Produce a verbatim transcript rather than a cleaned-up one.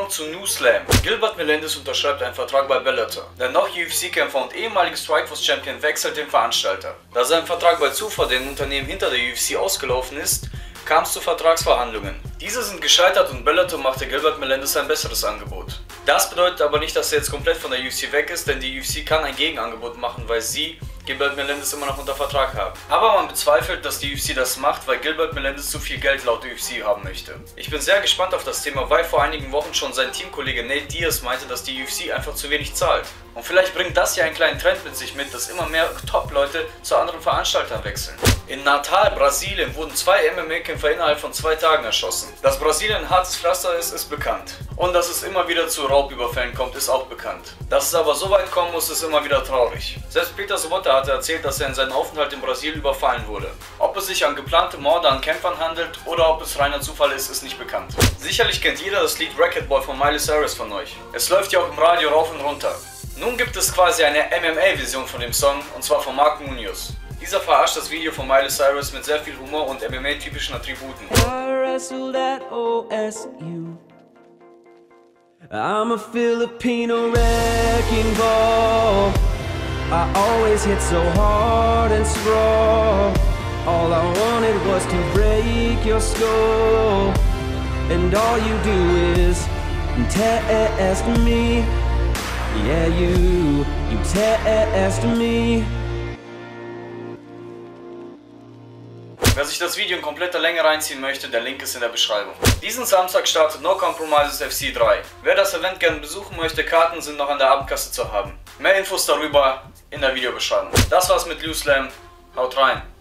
kommen zu New Slam. Gilbert Melendez unterschreibt einen Vertrag bei Bellator. Der noch U F C-Kämpfer und ehemalige Strikeforce-Champion wechselt den Veranstalter. Da sein Vertrag bei Zufall, dem Unternehmen hinter der U F C, ausgelaufen ist, kam es zu Vertragsverhandlungen. Diese sind gescheitert und Bellator machte Gilbert Melendez ein besseres Angebot. Das bedeutet aber nicht, dass er jetzt komplett von der U F C weg ist, denn die U F C kann ein Gegenangebot machen, weil sie Gilbert Melendez immer noch unter Vertrag haben. Aber man bezweifelt, dass die U F C das macht, weil Gilbert Melendez zu viel Geld laut U F C haben möchte. Ich bin sehr gespannt auf das Thema, weil vor einigen Wochen schon sein Teamkollege Nate Diaz meinte, dass die U F C einfach zu wenig zahlt. Und vielleicht bringt das ja einen kleinen Trend mit sich mit, dass immer mehr Top-Leute zu anderen Veranstaltern wechseln. In Natal, Brasilien, wurden zwei M M A-Kämpfer innerhalb von zwei Tagen erschossen. Dass Brasilien ein hartes Pflaster ist, ist bekannt. Und dass es immer wieder zu Raubüberfällen kommt, ist auch bekannt. Dass es aber so weit kommen muss, ist immer wieder traurig. Selbst Peter Sobotta hatte erzählt, dass er in seinem Aufenthalt in Brasilien überfallen wurde. Ob es sich an geplante Morde an Kämpfern handelt oder ob es reiner Zufall ist, ist nicht bekannt. Sicherlich kennt jeder das Lied Racquetball von Miley Cyrus von euch. Es läuft ja auch im Radio rauf und runter. Nun gibt es quasi eine M M A-Version von dem Song, und zwar von Mark Munoz. Dieser verarscht das Video von Miley Cyrus mit sehr viel Humor und M M A-typischen Attributen. I'm a Filipino wrecking ball. I always hit so hard and strong. All I wanted was to break your skull. And all you do is test me. Yeah, you, you test me. Wer sich das Video in kompletter Länge reinziehen möchte, der Link ist in der Beschreibung. Diesen Samstag startet No Compromises F C drei. Wer das Event gerne besuchen möchte, Karten sind noch an der Abendkasse zu haben. Mehr Infos darüber in der Videobeschreibung. Das war's mit New Slam. Haut rein!